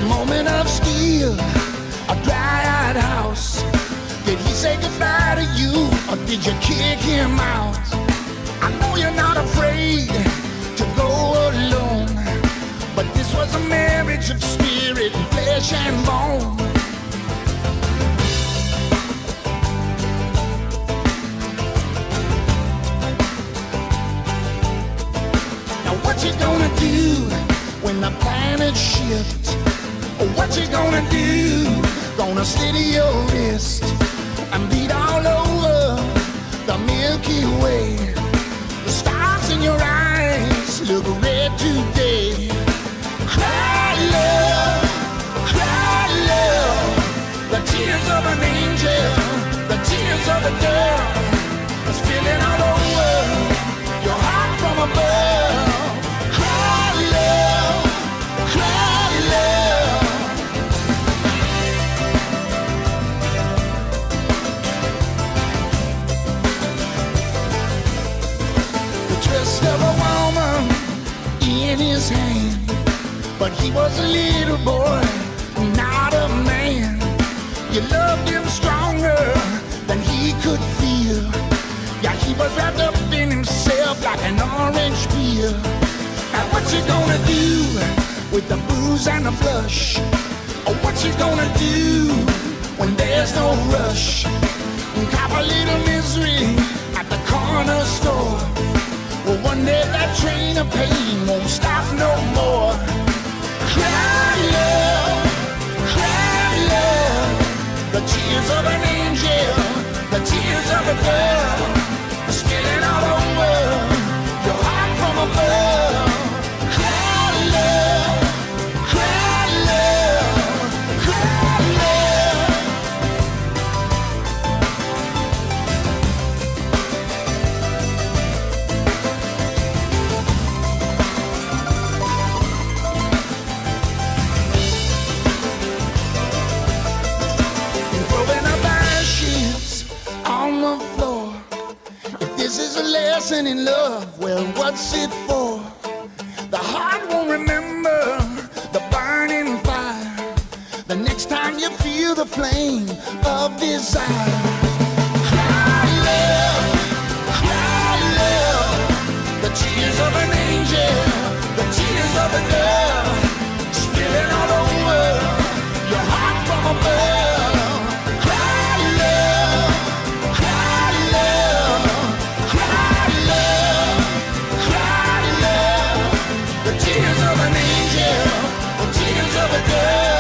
moment of steel, a dry-eyed house. Did he say goodbye to you, or did you kick him out? I know you're not afraid to go alone, but this was a marriage of spirit, flesh and bone. Now what you gonna do when the planets shift? What you gonna do? Gonna steady your wrist and beat all over the Milky Way. The stars in your eyes look red today. Cry love, the tears of an angel, the tears of a girl, are spilling all over your heart from above. Cry love, cry love. The twist of a woman in his hand, but he was a little boy, not a man. You loved him stronger than he could feel. Yeah, he was wrapped up in himself like an orange peel. Now what you gonna do with the booze and the blush? Or what you gonna do when there's no rush? Cop a little misery at the corner store. Well, one day that train of pain won't stop no more. Cry love, cry love. The tears of an angel, the tears of a girl, are spilling all over your heart from above. Cry love, cry love, cry love. Throwing up ashes on the floor. If this is a lesson in love, well, what's it for? The heart won't remember the burning fire the next time you feel the flame of desire. Cry love, cry love. The tears of an angel, the tears of a girl, spilling all over your heart from above. Cry love, cry love, cry love, cry love. The tears of an angel, the tears of a girl.